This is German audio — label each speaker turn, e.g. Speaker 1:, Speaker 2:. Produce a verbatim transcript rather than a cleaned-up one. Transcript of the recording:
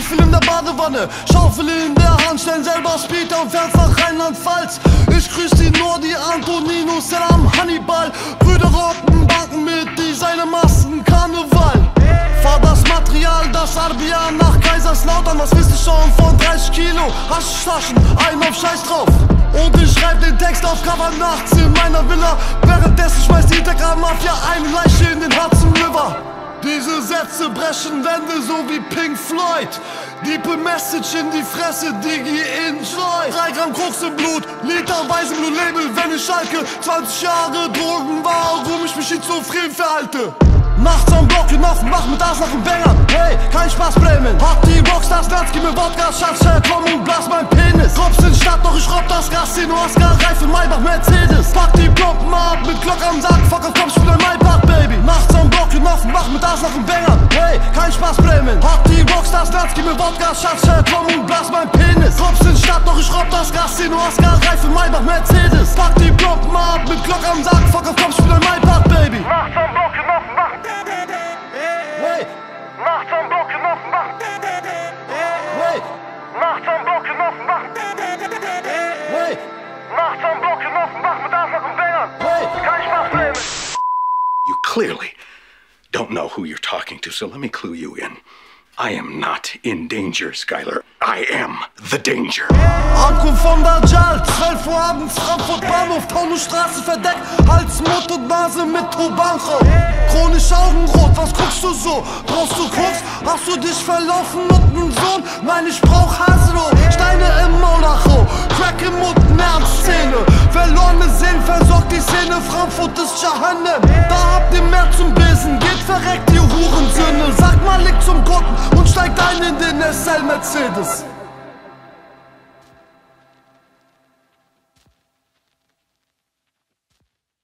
Speaker 1: Stiefel in der Badewanne, Schaufel in der Hand, stellen selber Speeder und fährt nach Rheinland-Pfalz. Ich grüß die Nordi, Antonino, Selam, Hannibal. Brüder rocken Banken mit Designermasken, Karneval. Fahr das Material, das Arbia nach Kaiserslautern. Was wisst ihr schon von dreißig Kilo Haschtaschen, ein auf Scheiß drauf. Und ich schreib den Text auf Cover nachts in meiner Villa. Währenddessen schmeißt die Integra-Mafia eine Leiche in den Hudson River. Diese Sätze brechen Wände so wie Pink Floyd. Deepe Message in die Fresse, Digi, enjoy. Drei Gramm Koks im Blut, literweise Blue Label, wenn ich schalke. zwanzig Jahre Drogen, warum ich mich schizophren verhalte. Nachts am Block genossen, mach mit Ass nach dem Banger. Hey, kein Spaß, Bremen. Hat die Rockstars, Nerz, gib mir Wodka, Schatz, komm und blas mein Penis. Robst in Stadt, doch ich robb das Casino, Oscar, Reifen, Maybach, Mercedes. Pack die Plomben ab, mit Glock am Sack, fuck auf, komm, spiel ein Maybach, Baby. Nachts am Block genossen, mach mit Ass nach dem Banger. Hey, kein Spaß, Bremen. Hat die Rockstars, Nerz, gib mir Wodka, Schatz, komm und blas mein Penis. Robst in Stadt, doch ich robb das Casino, Oscar, Reifen, Maybach, Mercedes. Pack die Plomben ab, mit Glock am Sack, fuck auf, komm, spiel ein Maybach, Baby.
Speaker 2: Nachts am Block genossen, mach.
Speaker 1: Hey!
Speaker 2: Nachts am Block genossen, mach.
Speaker 1: Hey!
Speaker 2: Nachts am Block genossen, mach.
Speaker 1: Hey!
Speaker 2: Nachts am Block genossen, mach mit Ass nach den Fingern.
Speaker 1: Hey!
Speaker 2: Kein Spaß, Bremen.
Speaker 3: You clearly don't know who you're talking to, so let me clue you in. I am not in danger, Skyler. I am the danger.
Speaker 1: Ankunft von Dajjal, zwölf Uhr abends, Frankfurt Bahnhof, Taunusstraße verdeckt, Hals, Mund und Nase mit Tubancho. Chronisch Augenrot, was guckst du so? Brauchst du Koks? Hast du dich verlaufen mit nem Sohn? Nein, ich brauch Hasro, Steine im Monaco, Crack im Mund, Nervszene. Verlorene Seelen versorgt die Szene, Frankfurt ist Jahannam. Da habt ihr mehr zum Besen, geht verreckt, ihr Hurensöhne. Sag mal, liegt zum Gurken und steigt ein in den S L Mercedes.